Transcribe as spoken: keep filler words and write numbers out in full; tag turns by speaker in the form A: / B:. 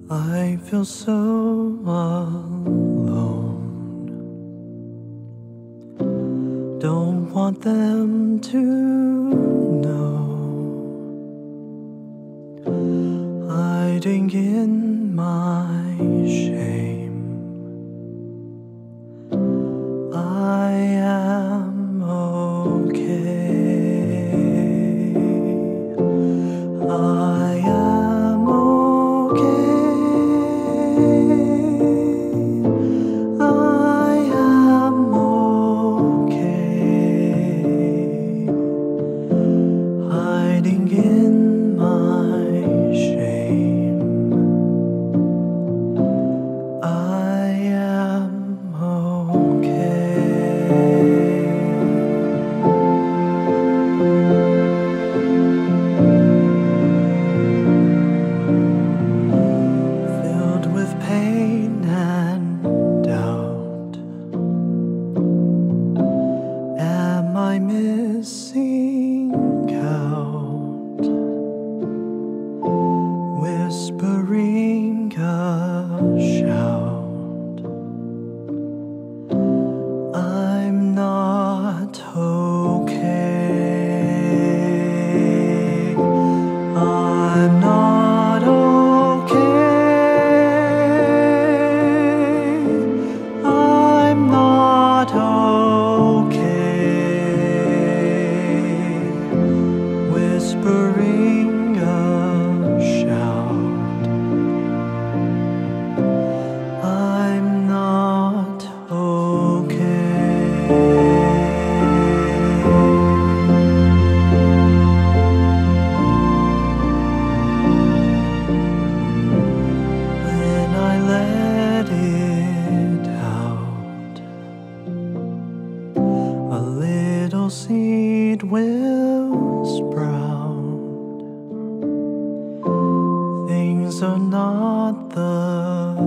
A: I feel so alone. Don't want them to know. Hiding in my shame. I am okay. I am okay. I am okay. Hiding in my shame. I am filled with pain and doubt. Am I missing out? Whispering a shout. I'm not okay. I'm not okay. I'm not okay. Whispering a shout. I'm not okay. When I let it out, a little seed will sprout. Things are not the